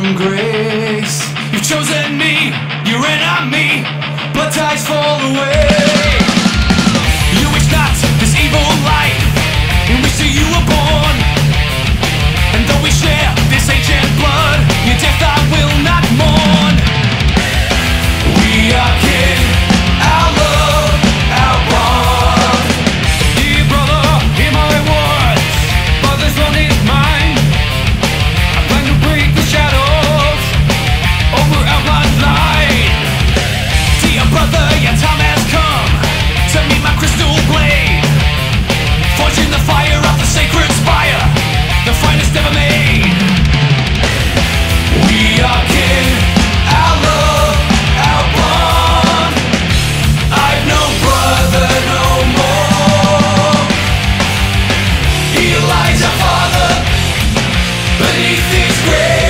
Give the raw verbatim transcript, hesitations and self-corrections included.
from grace. You've chosen me, you're enemy, blood ties fall away. You wish not this evil life in which to you were born. And though we share this ancient blood, your death I will not mourn. We are kin, our love, our bond. Dear brother, hear my words, for this one is mine. I plan to break the shadows over our bloodline. Dear brother, your time has come to meet my crystal blade, forging the fire of the sacred spire, the finest ever made. We are kin, our love, our bond. I've no brother no more. He lies a father beneath his grave.